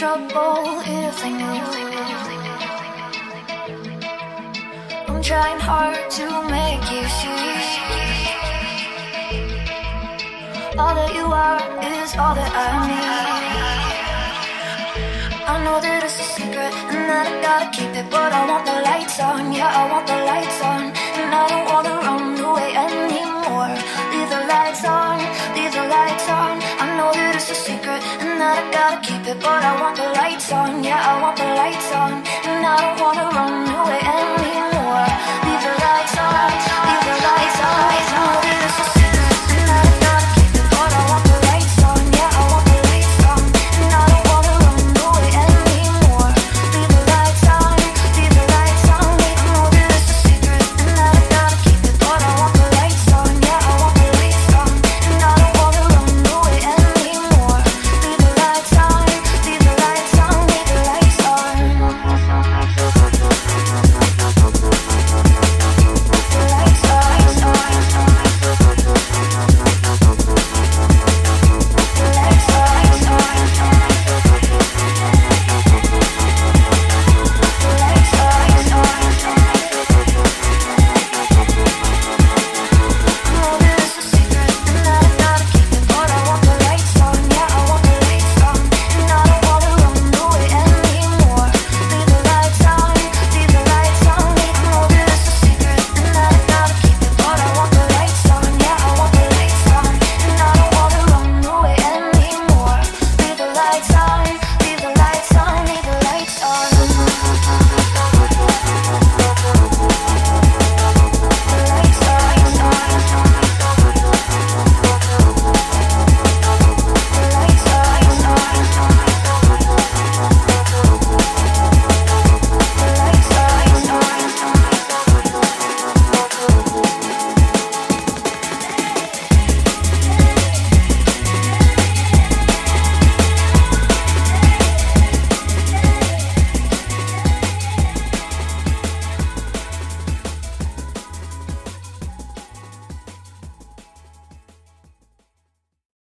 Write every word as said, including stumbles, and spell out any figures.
trouble if they knew. I'm trying hard to make you see. All that you are is all that I need. I know that it's a secret and that I gotta keep it, but I want the lights on, yeah, I want the lights on. And I don't wanna run away anymore. Leave the lights on, leave the lights on. I know that it's a secret and that I gotta keep it, but I want the lights on, yeah, I want the lights on. And I don't wanna run away